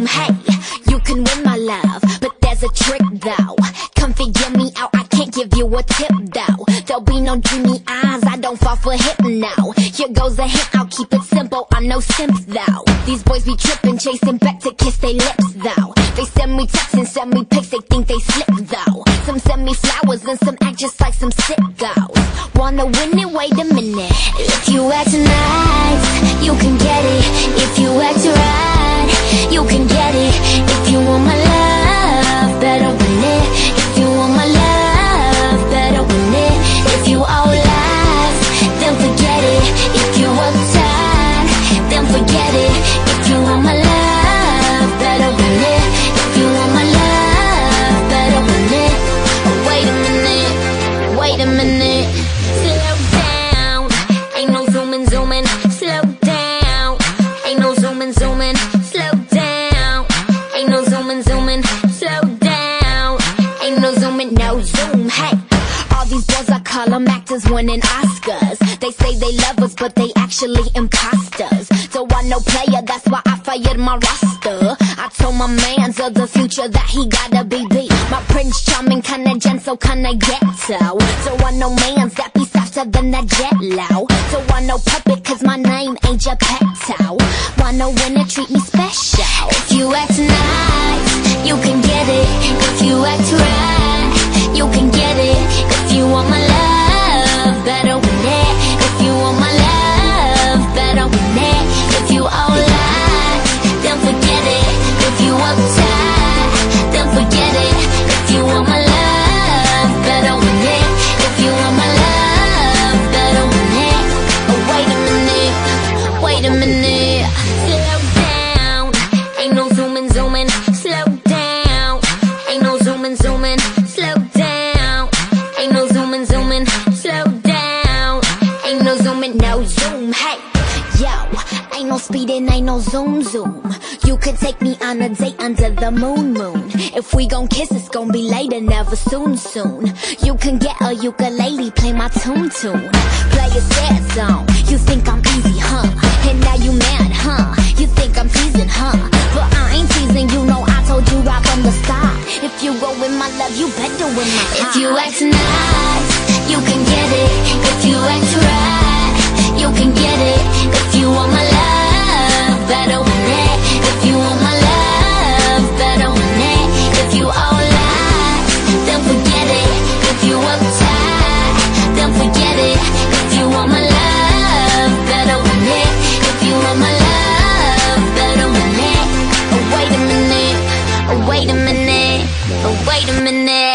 zoom. Hey, you can win my love, but there's a trick though. Come figure me out, I can't give you a tip though. There'll be no dreamy eyes, I don't fall for hip now. Here goes a hint, I'll keep it simple, I'm no simp though. These boys be tripping, chasing back to kiss they lips though. They send me texts and send me pics, they think they slip though. Some send me flowers and some act just like some sickos. Wanna win it? Wait a minute. If you act nice, you can get it. If you act right, you can get it. If you want my love, better win it. If you want my love, better win it. If you all lies, then forget it. If you uptight, then forget it. If you want my love, better win it. If you want my love, better win it. Oh, wait a minute, wait a minute. Slow down, ain't no zooming, zooming. Slow down, ain't no zooming, zooming. Slow down, ain't no zooming, zooming. Slow down, ain't no zooming, no zoom. Hey, all these boys, I call them actors winning Oscars. They say they love us, but they actually imposters. So I no player, that's why I fired my roster. I told my mans of the future that he gotta be beat. My Prince Charming, kinda gentle, kinda ghetto. So I know mans that be softer than that jet low. So I know puppet, cause my name ain't Geppetto. Wanna win it, treat me special. If you act nice, you can get it. If you act right, you can get it. If you want my love, better win it. If you want my love, better win it. If you all lies, then forget it. If you uptight, then forget it. If you want my love, better win it. If you want my love, better win it. Oh, wait a minute, wait a minute. Slow down, ain't no zooming, zooming. Slow down, ain't no zooming, zooming. Slow down, ain't no zooming, zooming. Slow down, ain't no zooming, no zoom. Hey, yo, ain't no speeding, ain't no zoom, zoom. You could take me on a date under the moon, moon. If we gon' kiss, it's gon' be later, never soon, soon. You can get a ukulele, play my tune, tune. Play a sad song, you think I'm easy, huh? And now you mad, huh? You think I'm teasing, huh? But I ain't teasing, you know I told you right from the start. If you go with my love, you better win my heart. If you act nice, you can get it. If you act right, you can get it. If you want my love, better win it. If you want my love, better win it. If you all lies, then forget it. If you uptight, then forget it. If you want my love, better win it. If you want my love, better win it. Oh, wait a minute, oh, wait a minute, oh, wait a minute.